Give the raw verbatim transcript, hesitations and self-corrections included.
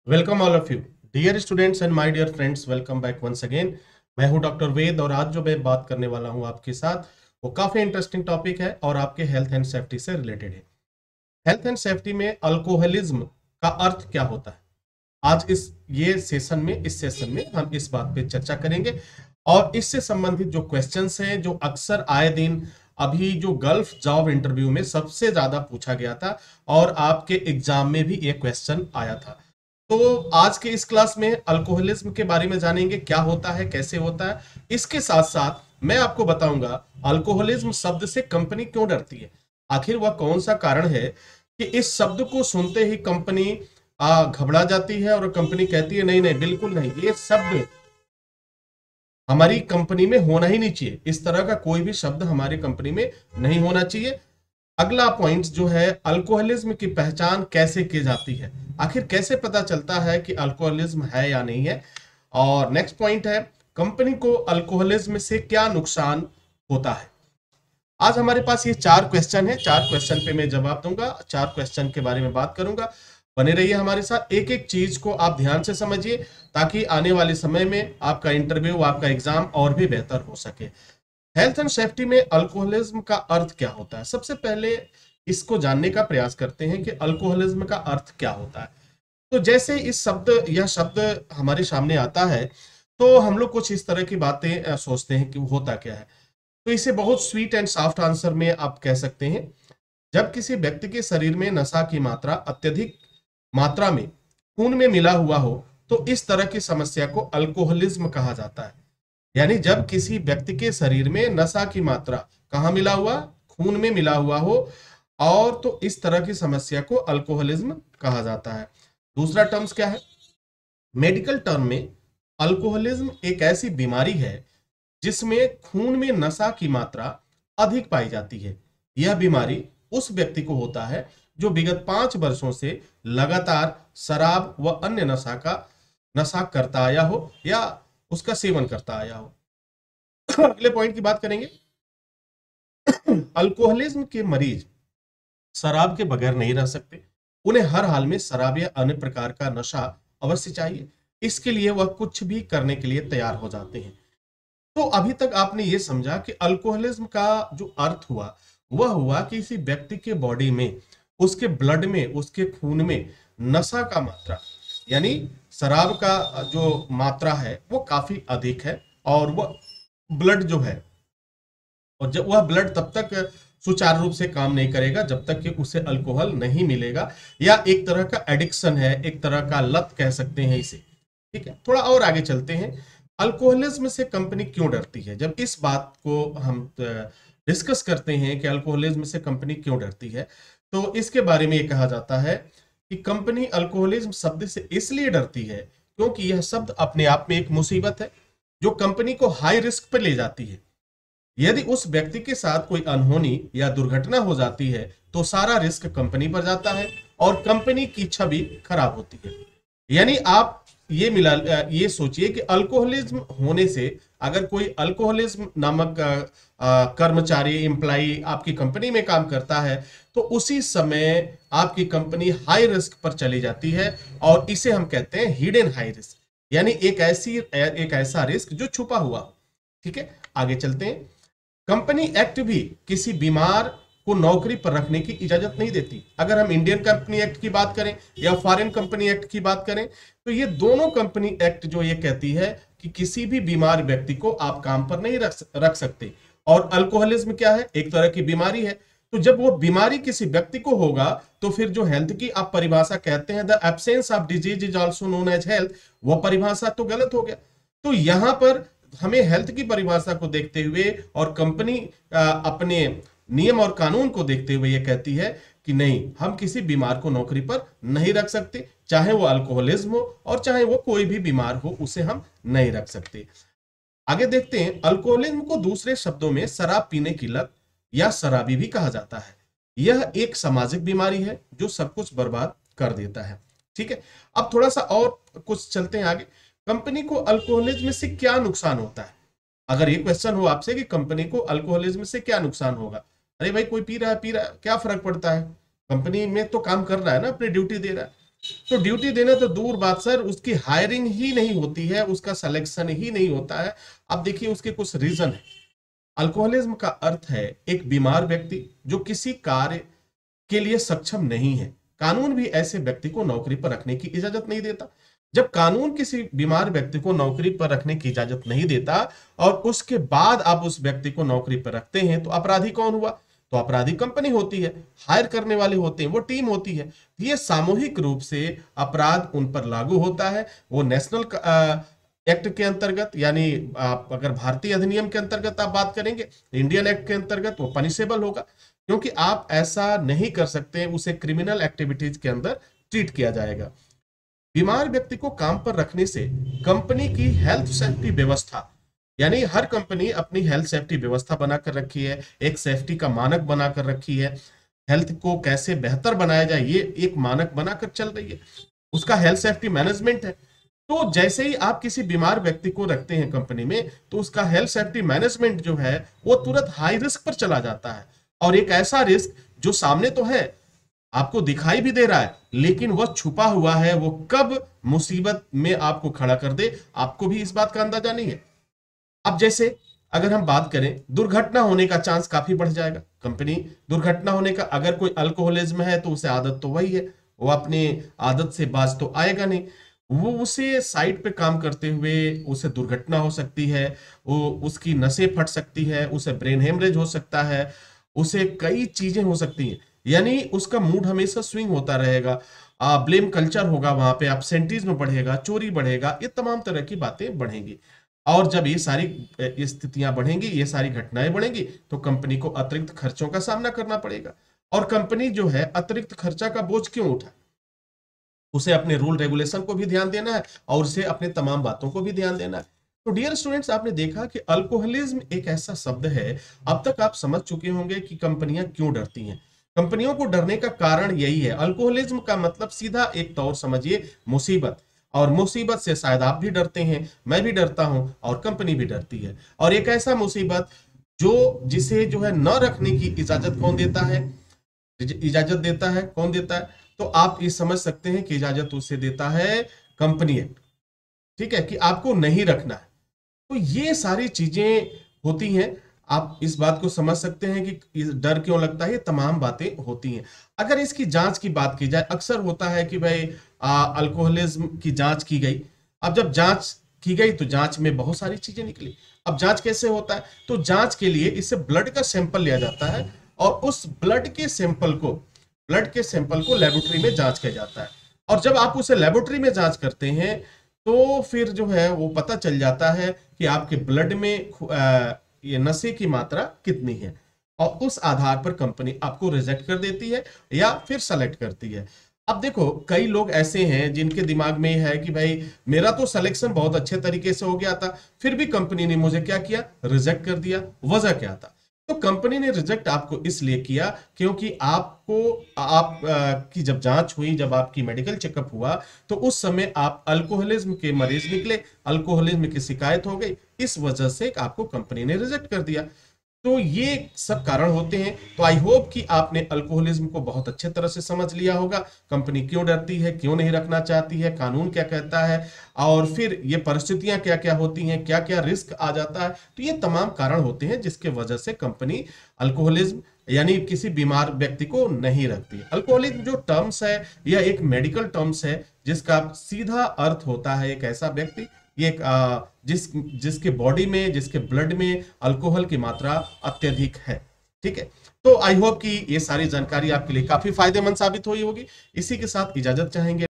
Welcome all of you dear students and my dear friends, welcome back once again. मैं हूं doctor वेद और आज जो मैं बात करने वाला हूं आपके साथ वो काफी इंटरेस्टिंग टॉपिक है और आपके हेल्थ एंड सेफ्टी से रिलेटेड है। हेल्थ एंड सेफ्टी में अल्कोहलिज्म का अर्थ क्या होता है, आज इस ये सेशन में इस सेशन में हम इस बात पे चर्चा करेंगे। और इससे संबंधित जो क्वेश्चंस हैं जो अक्सर आए दिन अभी जो गल्फ जॉब इंटरव्यू में सबसे ज्यादा पूछा गया था और आपके एग्जाम में भी ये क्वेश्चन आया था, तो आज के इस क्लास में अल्कोहलिज्म के बारे में जानेंगे, क्या होता है, कैसे होता है। इसके साथ साथ मैं आपको बताऊंगा अल्कोहलिज्म शब्द से कंपनी क्यों डरती है, आखिर वह कौन सा कारण है कि इस शब्द को सुनते ही कंपनी आ, घबरा जाती है और कंपनी कहती है नहीं नहीं बिल्कुल नहीं, ये शब्द हमारी कंपनी में होना ही नहीं चाहिए, इस तरह का कोई भी शब्द हमारी कंपनी में नहीं होना चाहिए। अगला पॉइंट जो है अल्कोहलिज्म की पहचान कैसे की जाती है, आखिर कैसे पता चलता है कि अल्कोहलिज्म है या नहीं है। और नेक्स्ट पॉइंट है कंपनी को अल्कोहलिज्म से क्या नुकसान होता है। आज हमारे पास ये चार क्वेश्चन है, चार क्वेश्चन पे मैं जवाब दूंगा, चार क्वेश्चन के बारे में बात करूंगा। बने रहिए हमारे साथ, एक एक चीज को आप ध्यान से समझिए ताकि आने वाले समय में आपका इंटरव्यू आपका एग्जाम और भी बेहतर हो सके। हेल्थ एंड सेफ्टी में अल्कोहलिज्म का अर्थ क्या होता है, सबसे पहले इसको जानने का प्रयास करते हैं कि अल्कोहलिज्म का अर्थ क्या होता है। तो जैसे इस शब्द यह शब्द हमारे सामने आता है तो हम लोग कुछ इस तरह की बातें अ, सोचते हैं कि होता क्या है। तो इसे बहुत स्वीट एंड सॉफ्ट आंसर में आप कह सकते हैं, जब किसी व्यक्ति के शरीर में नशा की मात्रा अत्यधिक मात्रा में खून में मिला हुआ हो तो इस तरह की समस्या को अल्कोहलिज्म कहा जाता है। यानी जब किसी व्यक्ति के शरीर में नशा की मात्रा कहाँ मिला हुआ, खून में मिला हुआ हो, और तो इस तरह की समस्या को अल्कोहलिज्म कहा जाता है। दूसरा टर्म्स क्या है, मेडिकल टर्म में अल्कोहलिज्म एक ऐसी बीमारी है जिसमें खून में नशा की मात्रा अधिक पाई जाती है। यह बीमारी उस व्यक्ति को होता है जो विगत पांच वर्षों से लगातार शराब व अन्य नशा का नशा करता आया हो या उसका सेवन करता आया हो। अगले पॉइंट की बात करेंगे, अल्कोहलिज्म के मरीज शराब के बगैर नहीं रह सकते, उन्हें हर हाल में शराब या अन्य प्रकार का नशा अवश्य चाहिए, इसके लिए वह कुछ भी करने के लिए तैयार हो जाते हैं। तो अभी तक आपने ये समझा कि अल्कोहलिज्म का जो अर्थ हुआ वह हुआ कि किसी व्यक्ति के बॉडी में, उसके ब्लड में, उसके खून में नशा का मात्रा यानी शराब का जो मात्रा है वो काफी अधिक है और वह ब्लड जो है, और जब वह ब्लड तब तक सुचारू रूप से काम नहीं करेगा जब तक कि उसे अल्कोहल नहीं मिलेगा, या एक तरह का एडिक्शन है, एक तरह का लत कह सकते हैं इसे। ठीक है, थोड़ा और आगे चलते हैं, अल्कोहलिज्म से कंपनी क्यों डरती है। जब इस बात को हम डिस्कस करते हैं कि अल्कोहलिज्म से कंपनी क्यों डरती है, तो इसके बारे में ये कहा जाता है कि कंपनी अल्कोहलिज्म शब्द से इसलिए डरती है क्योंकि यह शब्द अपने आप में एक मुसीबत है जो कंपनी को हाई रिस्क पर ले जाती है। यदि उस व्यक्ति के साथ कोई अनहोनी या दुर्घटना हो जाती है तो सारा रिस्क कंपनी पर जाता है और कंपनी की छवि खराब होती है। यानी आप ये मिला ये सोचिए कि अल्कोहलिज्म होने से अगर कोई अल्कोहलिज्म नामक कर्मचारी एम्प्लाई आपकी कंपनी में काम करता है तो उसी समय आपकी कंपनी हाई रिस्क पर चली जाती है, और इसे हम कहते हैं हिडन हाई रिस्क, यानी एक ऐसी एक ऐसा रिस्क जो छुपा हुआ हो। ठीक है, आगे चलते हैं। कंपनी एक्ट भी किसी बीमार को नौकरी पर रखने की इजाजत नहीं देती। अगर हम इंडियन कंपनी एक्ट की बात करें या फॉरेन कंपनी एक्ट की बात करें तो ये दोनों कंपनी एक्ट जो ये कहती है कि किसी भी बीमार व्यक्ति को आप काम पर नहीं रख रख सकते। और अल्कोहलिज्म क्या है, एक तरह की बीमारी है, तो जब वो बीमारी किसी व्यक्ति को होगा तो फिर जो हेल्थ की आप परिभाषा कहते हैं the absence of disease is also known as health, वो परिभाषा तो गलत हो गया। तो यहां पर हमें हेल्थ की परिभाषा को देखते हुए और कंपनी अपने नियम और कानून को देखते हुए यह कहती है कि नहीं, हम किसी बीमार को नौकरी पर नहीं रख सकते, चाहे वो अल्कोहलिज्म हो और चाहे वो कोई भी बीमार हो, उसे हम नहीं रख सकते। आगे देखते हैं, अल्कोहलिज्म को दूसरे शब्दों में शराब पीने की लत या शराबी भी कहा जाता है। यह एक सामाजिक बीमारी है जो सब कुछ बर्बाद कर देता है। ठीक है, अब थोड़ा सा और कुछ चलते हैं आगे, कंपनी को अल्कोहलिज्म से क्या नुकसान होता है। अगर ये क्वेश्चन हो आपसे कि कंपनी को अल्कोहलिज्म से क्या नुकसान होगा, अरे भाई कोई पी रहा है पी रहा है क्या फर्क पड़ता है, कंपनी में तो काम कर रहा है ना, अपनी ड्यूटी दे रहा है। तो ड्यूटी देना तो दूर बात सर, उसकी हायरिंग ही नहीं होती है, उसका सिलेक्शन ही नहीं होता है। अब देखिए उसके कुछ रीजन है। अल्कोहलिज्म का अर्थ है एक बीमार व्यक्ति जो किसी कार्य के लिए सक्षम नहीं है। कानून भी ऐसे व्यक्ति को नौकरी पर रखने की इजाजत नहीं देता। जब कानून किसी बीमार व्यक्ति को नौकरी पर रखने की इजाजत नहीं देता और उसके बाद आप उस व्यक्ति को नौकरी पर रखते हैं, तो अपराधी कौन हुआ? तो अपराधी कंपनी होती है, हायर करने वाले होते हैं, वो टीम होती है। ये सामूहिक रूप से अपराध उन पर लागू होता है। वो नेशनल एक्ट के अंतर्गत, यानी आप अगर भारतीय अधिनियम के अंतर्गत आप बात करेंगे, इंडियन एक्ट के अंतर्गत वो पनिशेबल होगा, क्योंकि आप ऐसा नहीं कर सकते, उसे क्रिमिनल एक्टिविटीज के अंदर ट्रीट किया जाएगा। बीमार व्यक्ति को काम पर रखने से कंपनी की हेल्थ सेफ्टी व्यवस्था, यानी हर कंपनी अपनी हेल्थ सेफ्टी व्यवस्था बनाकर रखी है, एक सेफ्टी का मानक बनाकर रखी है, हेल्थ को कैसे बेहतर बनाया जाए ये एक मानक बनाकर चल रही है, उसका हेल्थ सेफ्टी मैनेजमेंट है। तो जैसे ही आप किसी बीमार व्यक्ति को रखते हैं कंपनी में, तो उसका हेल्थ सेफ्टी मैनेजमेंट जो है वो तुरंत हाई रिस्क पर चला जाता है। और एक ऐसा रिस्क जो सामने तो है, आपको दिखाई भी दे रहा है, लेकिन वह छुपा हुआ है, वो कब मुसीबत में आपको खड़ा कर दे आपको भी इस बात का अंदाजा नहीं है। अब जैसे अगर हम बात करें, दुर्घटना होने का चांस काफी बढ़ जाएगा। कंपनी दुर्घटना होने का, अगर कोई अल्कोहलिज्म है तो उसे आदत तो वही है, वो अपनी आदत से बाज तो आएगा नहीं, वो उसे साइड पे काम करते हुए उसे दुर्घटना हो सकती है, वो उसकी नसें फट सकती है, उसे ब्रेन हेमरेज हो सकता है, उसे कई चीजें हो सकती हैं। यानी उसका मूड हमेशा स्विंग होता रहेगा, ब्लेम कल्चर होगा, वहां पे एब्सेंटीज्म बढ़ेगा, चोरी बढ़ेगा, ये तमाम तरह की बातें बढ़ेंगी। और जब ये सारी स्थितियां बढ़ेंगी, ये सारी घटनाएं बढ़ेंगी, तो कंपनी को अतिरिक्त खर्चों का सामना करना पड़ेगा। और कंपनी जो है अतिरिक्त खर्चा का बोझ क्यों उठाए? उसे अपने रूल रेगुलेशन को भी ध्यान देना है और उसे अपने तमाम बातों को भी ध्यान देना है। तो डियर स्टूडेंट्स, आपने देखा कि अल्कोहलिज्म एक ऐसा शब्द है, अब तक आप समझ चुके होंगे कि कंपनियां क्यों डरती हैं। कंपनियों को डरने का कारण यही है। अल्कोहलिज्म का मतलब सीधा एक तौर समझिए मुसीबत, और मुसीबत से शायद आप भी डरते हैं, मैं भी डरता हूं और कंपनी भी डरती है। और एक ऐसा मुसीबत जो जिसे जो है न रखने की इजाजत कौन देता है? इजाजत देता है कौन देता है? तो आप ये समझ सकते हैं कि इजाजत उसे देता है कंपनी एक्ट, ठीक है, कि आपको नहीं रखना है। तो ये सारी चीजें होती हैं, आप इस बात को समझ सकते हैं कि डर क्यों लगता है, ये तमाम बातें होती हैं। अगर इसकी जांच की बात की जाए, अक्सर होता है कि भाई अल्कोहलिज्म की जांच की गई, अब जब जांच की गई तो जांच में बहुत सारी चीजें निकली। अब जांच कैसे होता है? तो जांच के लिए इससे ब्लड का सैंपल लिया जाता है और उस ब्लड के सैंपल को ब्लड के सैंपल को लेबोरेटरी में जांच किया जाता है। और जब आप उसे लेबोरेटरी में जांच करते हैं तो फिर जो है वो पता चल जाता है कि आपके ब्लड में आ, ये नशे की मात्रा कितनी है, और उस आधार पर कंपनी आपको रिजेक्ट कर देती है या फिर सेलेक्ट करती है। अब देखो, कई लोग ऐसे हैं जिनके दिमाग में है कि भाई मेरा तो सिलेक्शन बहुत अच्छे तरीके से हो गया था, फिर भी कंपनी ने मुझे क्या किया? रिजेक्ट कर दिया। वजह क्या था? तो कंपनी ने रिजेक्ट आपको इसलिए किया क्योंकि आपको आप आ, की जब जांच हुई, जब आपकी मेडिकल चेकअप हुआ, तो उस समय आप अल्कोहलिज्म के मरीज निकले, अल्कोहलिज्म की शिकायत हो गई, इस वजह से आपको कंपनी ने रिजेक्ट कर दिया। तो ये सब कारण होते हैं। तो आई होप कि आपने अल्कोहलिज्म को बहुत अच्छे तरह से समझ लिया होगा। कंपनी क्यों डरती है, क्यों नहीं रखना चाहती है, कानून क्या कहता है, और फिर ये परिस्थितियां क्या क्या होती हैं, क्या क्या रिस्क आ जाता है। तो ये तमाम कारण होते हैं जिसके वजह से कंपनी अल्कोहलिज्म यानी किसी बीमार व्यक्ति को नहीं रखती। अल्कोहलिज्म जो टर्म्स है, यह एक मेडिकल टर्म्स है जिसका सीधा अर्थ होता है एक ऐसा व्यक्ति, ये एक जिस जिसके बॉडी में, जिसके ब्लड में अल्कोहल की मात्रा अत्यधिक है। ठीक है, तो आई होप कि ये सारी जानकारी आपके लिए काफी फायदेमंद साबित हुई होगी। इसी के साथ इजाजत चाहेंगे।